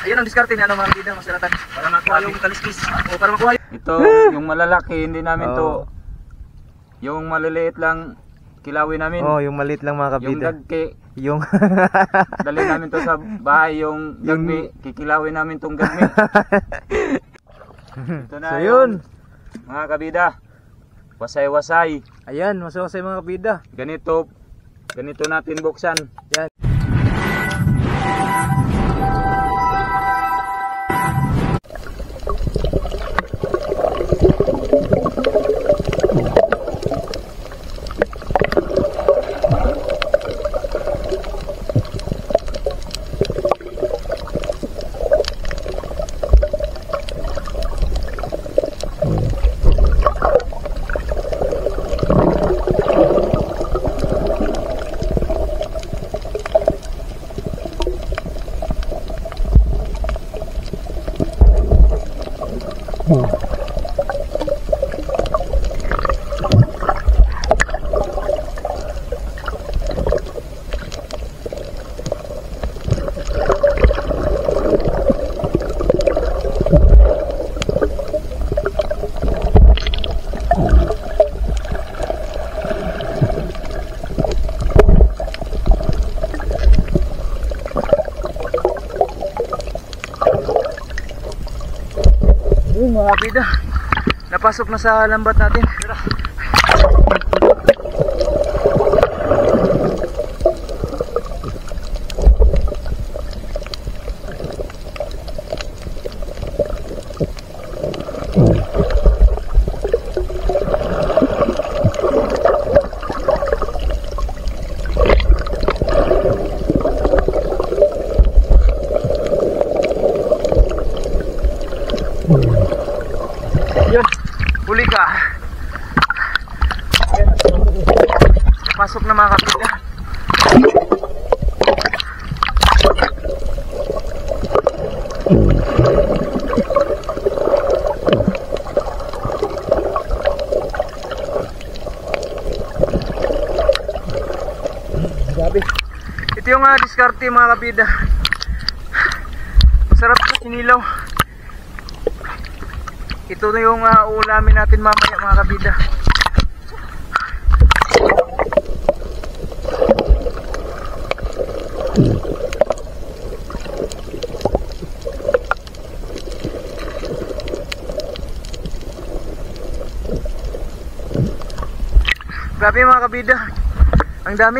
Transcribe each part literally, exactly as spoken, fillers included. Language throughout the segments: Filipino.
Ayan ang diskarte ni ano mga kabida, masalatan. Para makuha yung kaliskis. O para makuha yung... Ito, yung malalaki, hindi namin to. Oh. Yung maliliit lang, kilawin namin. Oh, yung maliit lang mga Yung kabida. gagke, Yung dali namin to sa bahay. Yung gagmi, kikilawin namin tong gagmi. Ito na So yun. mga kabida. Wasay-wasay. Ayan, masawasay mga kabida. Ganito, ganito natin buksan. Yan. Oh, mga kabida. Napasok na sa lambat natin. Yun, huli ka. Pasok na mga kabida. Grabe. Ito yung uh, diskarte mga kabida. Masarap sa sinilaw. Ito na yung uh, uulamin natin mamaya mga kabida. Grabe mga kabida. Ang dami.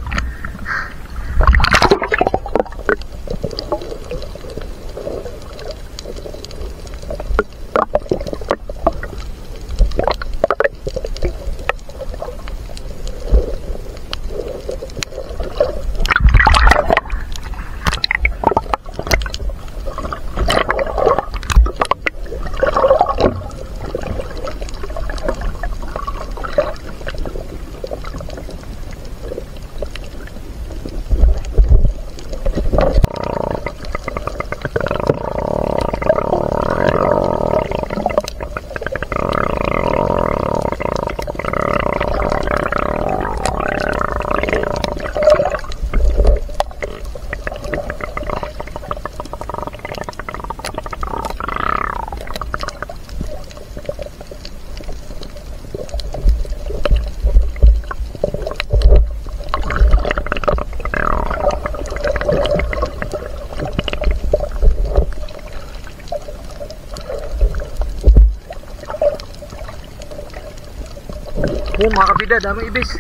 Oh mga kabida, daming ibis.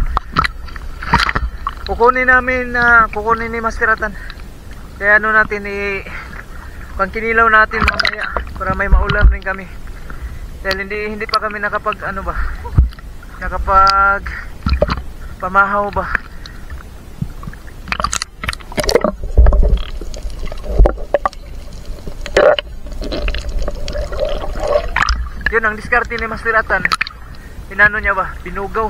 Kukunin namin na uh, kukunin ni Masteratan. Kaya ano natin i pangkinilaw natin mamaya para may maulam rin kami. Dahil hindi hindi pa kami nakapag ano ba? Nakapag pamahaw ba? Yun ang diskarte ni Masteratan. Inano niya ba? Binugaw.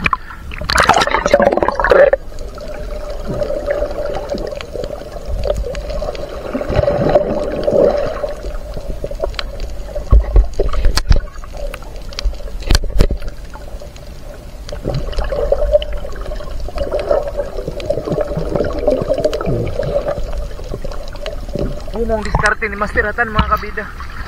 Oh Yun ang diskarte ni Master Ratan mga kabida.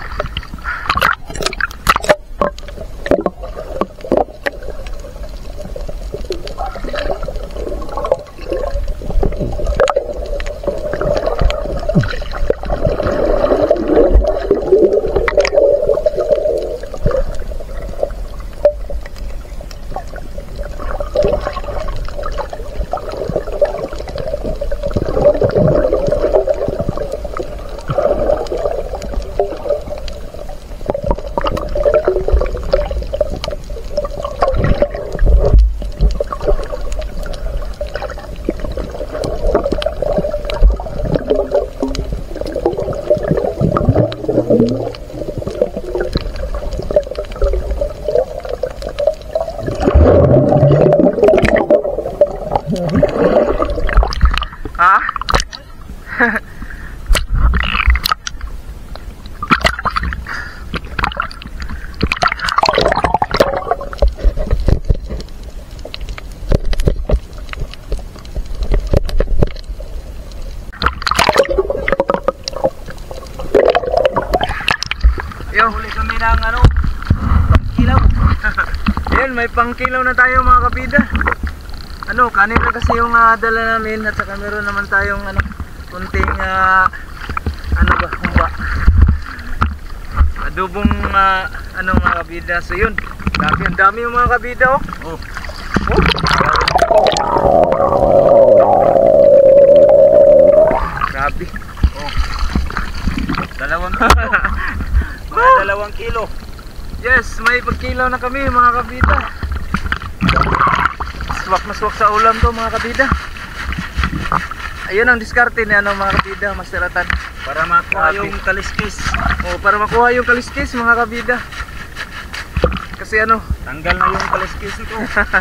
Ha? Yo, huli kami ng ano, pangkilaw. Yan, may pangkilaw na tayo mga kabida. Ano, kanina kasi yung uh, dala namin at saka meron naman tayong ano, kunting uh, ano ba, humba. Adobong uh, ano mga kabida. So yun, dami, ang dami yung mga kabida oh. Oh. Oh. Grabe. Oh. Dalawang kilo. Mga dalawang kilo. Yes, may pagkilaw na kami mga kabida. Swak na swak sa ulam to mga kabida. Ayun ang diskarte ni ano mga kabida, Master Ratan. Para makuha yung kaliskis. Oh, para makuha yung kaliskis mga kabida. Kasi ano, Tanggal na yung kaliskis ito.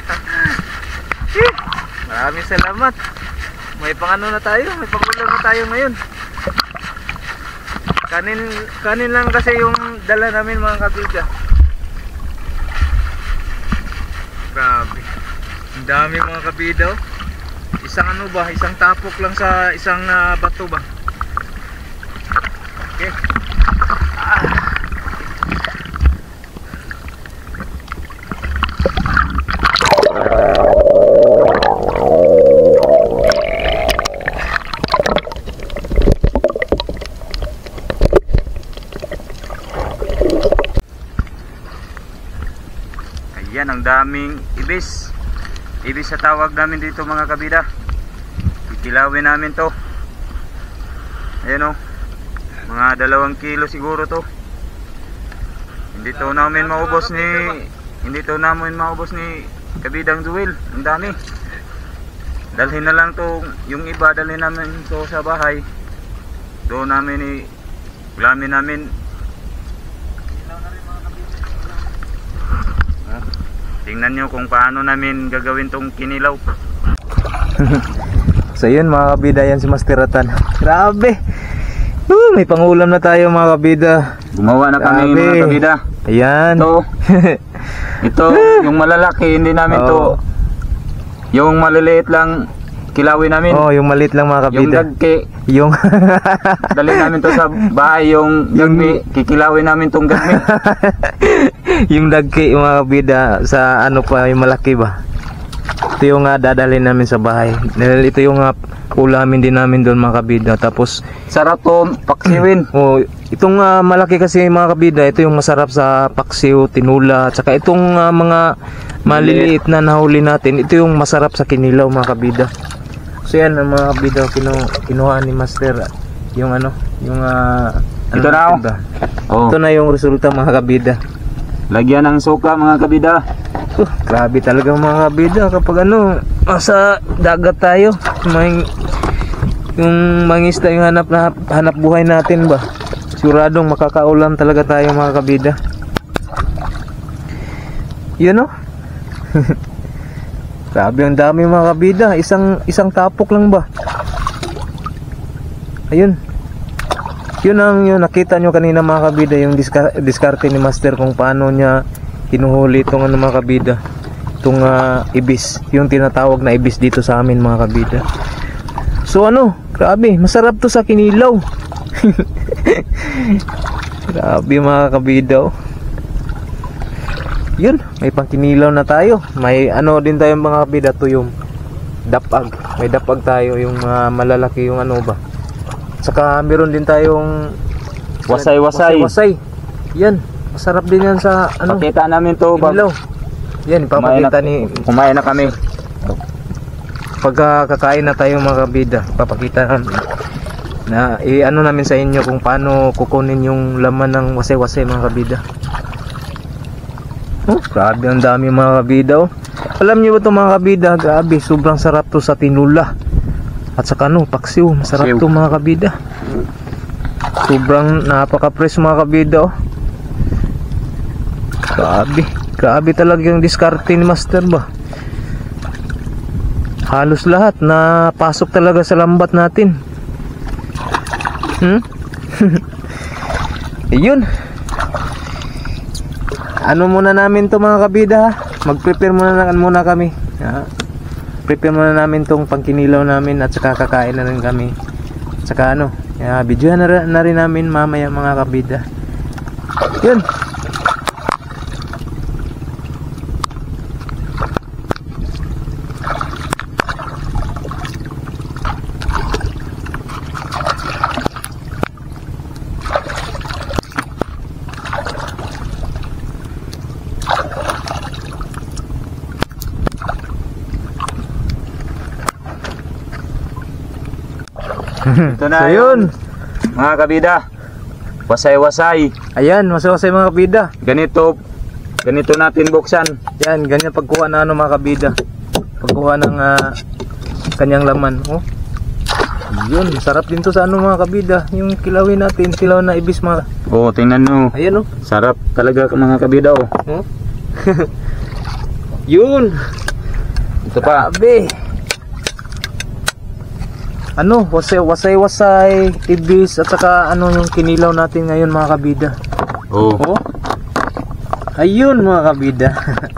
maraming salamat. May pangano na tayo, may pangulam na tayo ngayon. Kanin, kanin lang kasi yung dala namin mga kabida. Grabe. Ang dami mga kabida oh. Isang ano ba, isang tapok lang sa isang uh, bato ba. Okay. Ah. Ayan, ang daming ibis. Ibis sa tawag namin dito mga kabida. Kikilawin namin to. Ayan o, mga dalawang kilo siguro to. Hindi to namin maubos ni Hindi to namin maubos ni Kabidang Duel. Ang dami. Dalhin na lang to. Yung iba dalhin namin to sa bahay. Doon namin i ulamin namin. Tingnan nyo kung paano namin gagawin tong kinilaw. So yun mga kabida, yan si Master Ratan. Grabe. Uh, may pangulam na tayo mga kabida. Gumawa na kami Grabe. mga kabida. Ayan. Ito, ito yung malalaki, hindi namin Oh. to. Yung maliliit lang kilawin namin. Oh, yung maliit lang mga Yung kabida. dagki, Yung dali namin to sa bahay. Yung gagmi, kikilawin namin tong gagmi. yung dagki yung mga kabida sa ano pa, yung malaki ba. Ito yung uh, dadalhin namin sa bahay. Dahil ito yung uh, ulamin din namin doon mga kabida. Tapos Sarap to paksiwin. oh, itong uh, malaki kasi mga kabida, ito yung masarap sa paksiw, tinula, at saka itong uh, mga maliliit na nahuli natin, ito yung masarap sa kinilaw mga kabida. So yan ang mga kabida, kinu kinuha ni Master yung ano, yung uh, ano Ito na, natin oh. ba? Oh, Ito na yung resulta mga kabida. lagyan ng suka mga kabida. Uh, grabe talaga mga kabida kapag ano, sa dagat tayo, may yung mangisda yung hanap na hanap buhay natin ba. Siguradong makakaulam talaga tayo mga kabida. Yun oh. Grabe ang dami mga kabida, isang isang tapok lang ba. Ayun. Yun ang yun, nakita nyo kanina mga kabida, yung diska, diskarte ni Master kung paano niya kinuhuli itong ano mga kabida, itong uh, ibis, yung tinatawag na ibis dito sa amin mga kabida. So ano, grabe, masarap to sa kinilaw. Grabe mga kabida oh. Yun, may pangkinilaw na tayo. May ano din tayo mga kabida, to yung dapag. May dapag tayo, yung mga malalaki yung ano ba. Saka meron din tayong Wasay-wasay. wasay. Yan, masarap din yan sa ano. Pakita namin to pag Kinilaw. Yan, kumain na, ipapakita ni kumain na kami. pagka kakain na tayo mga kabida. Papakita namin na i-ano namin sa inyo kung paano kukunin yung laman ng wasay-wasay mga kabida. Oh, grabe ang dami mga kabida oh. Alam niyo ba ito mga kabida? Grabe, sobrang sarap to sa tinula. At saka ano, paksiw. Masarap Paksiw. to mga kabida. Sobrang napaka-fresh mga kabida oh. Grabe. Grabe talaga yung diskarte ni Master ba. Halos lahat na pasok talaga sa lambat natin. Hmm? Ayun. Ano muna namin to mga kabida ha? Mag-prepare muna, muna kami ha? Prepare muna namin tong pangkinilaw namin. At saka kakain na rin kami. At saka ano, uh, videohan na, na rin namin mamaya mga kabida. Yun. Ito na So yun. mga kabida. Wasay-wasay. Ayan, masawasay mga kabida. Ganito, ganito natin buksan. Yan, ganyan pagkuha na ano mga kabida. Pagkuha ng ah, kanyang laman. Oh. Yun, sarap din to sa ano mga kabida. Yung kilawin natin, kilaw na ibis mga. Oh, tingnan nyo. Ayan oh. Sarap talaga mga kabida oh. Oh. Yun. Ito pa. Grabe. Ano, wasay, wasay, wasay, ibis, at saka ano yung kinilaw natin ngayon mga kabida. Oh. Oh. Ayun mga kabida.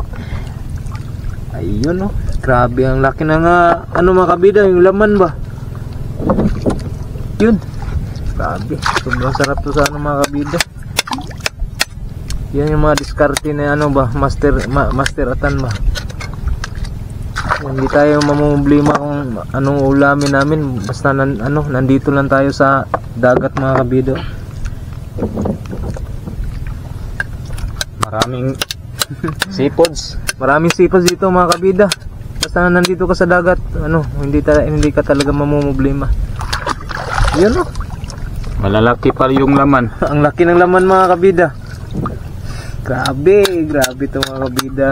Ayun oh. Grabe ang laki na nga ano mga kabida, yung laman ba. Yun. Grabe. Sobrang sarap to sa ano mga kabida. Yan yung mga diskarte na ano ba, master ma, master atan ba. Hindi tayo mamumblema kung anong ulamin namin. Basta nan, ano, nandito lang tayo sa dagat mga kabida. Maraming seafoods. Maraming sipas dito mga kabida. Basta nandito ka sa dagat, ano, hindi ta hindi ka talaga mamumblema. Yun oh. Malalaki pa yung laman. Ang laki ng laman mga kabida. Grabe, grabe to mga kabida.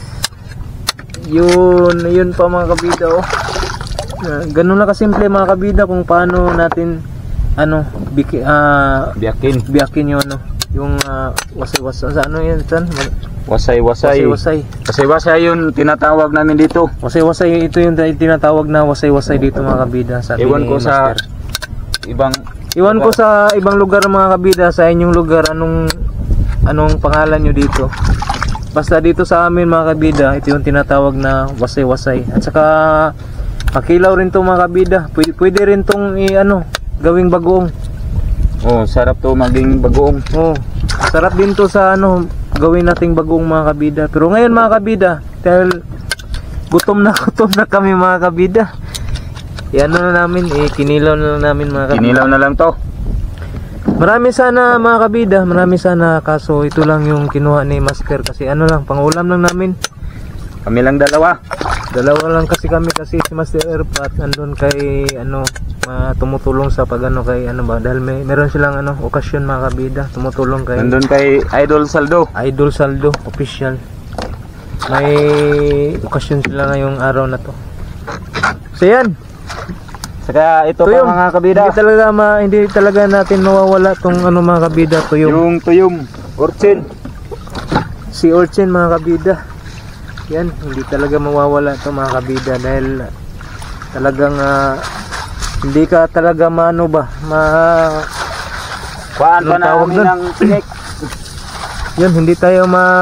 Yun, yun pa mga kabida oh. Uh, ganun lang kasimple mga kabida kung paano natin ano, biki, uh, Biyakin. biyakin yung ano, yung uh, wasay-wasay sa ano yun, san? Wasay-wasay. Wasay-wasay. Wasay-wasay yun tinatawag namin dito. Wasay-wasay, ito yung tinatawag na wasay-wasay dito mga kabida. Sabi Iwan ni ko sa Master. ibang Iwan ko sa ibang lugar mga kabida, sa inyong lugar anong anong pangalan nyo dito. Basta dito sa amin mga kabida, ito yung tinatawag na wasay-wasay. At saka pakilaw rin to mga kabida. Pwede, pwede rin tong i, ano, gawing bagoong. Oh, sarap to maging bagoong. Oh, sarap din to sa ano, gawin nating bagoong mga kabida. Pero ngayon mga kabida, dahil gutom na gutom na kami mga kabida. Yan na namin, eh, kinilaw na lang namin mga kabida. Kinilaw na lang to. Marami sana mga kabida, marami sana, kaso ito lang yung kinuha ni Master kasi ano lang, pangulam lang namin. Kami lang dalawa. Dalawa lang kasi kami kasi si Master Erpat andun kay ano, uh, tumutulong sa pag ano kay ano ba, dahil may meron silang ano, okasyon mga kabida, tumutulong kay Nandun kay Idol Saldo. Idol Saldo official. May okasyon sila ngayong araw na to. So yan. Saka ito pa Tuyong. mga kabida. Hindi talaga ma, hindi talaga natin mawawala tong ano mga kabida, tuyong. Yung tuyong urchin. Si Urchin mga kabida. Yan, hindi talaga mawawala to mga kabida dahil talagang uh, hindi ka talaga maano ba, ma Kuhaan pa Anong tawag namin dun? ng tinik. yun, hindi tayo ma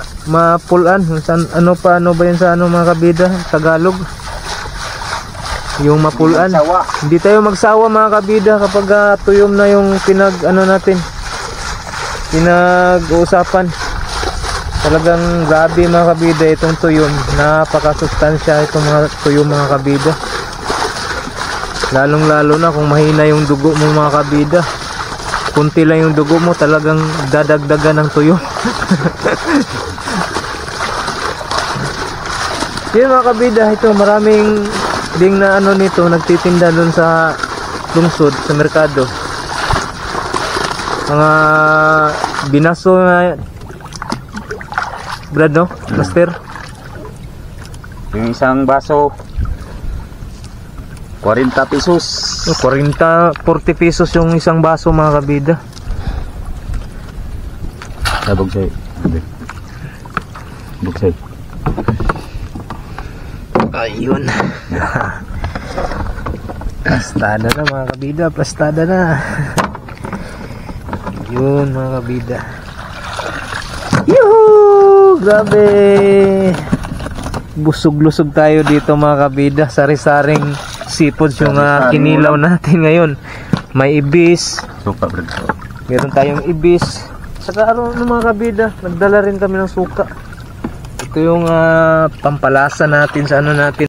mapulan. San, ano pa ano ba yun sa ano mga kabida, Tagalog. yung mapulan. Sawa. Hindi tayo magsawa mga kabida kapag ah, tuyom na yung pinag ano natin. Pinag-uusapan. Talagang grabe mga kabida itong tuyom. Napakasustansya itong mga tuyom mga kabida. Lalong lalo na kung mahina yung dugo mo mga kabida. Kunti lang yung dugo mo, talagang dadagdagan ng tuyom. Yun mga kabida, ito maraming ding na ano nito, nagtitinda dun sa lungsod, sa merkado. Mga binaso na Brad, no? Master? Yung isang baso, forty pesos. Oh, forty, forty pesos yung isang baso mga kabida. Sabog sa'yo. Sabog sa'yo. Ayun. Plastada na mga kabida, plastada na. Ayun mga kabida. Yuhu! Grabe! Busog-lusog tayo dito mga kabida. Sari-saring seafoods yung uh, kinilaw natin ngayon. May ibis. Suka, bro. Meron tayong ibis. Saka ano mga kabida, nagdala rin kami ng suka. Ito yung uh, pampalasa natin sa ano natin.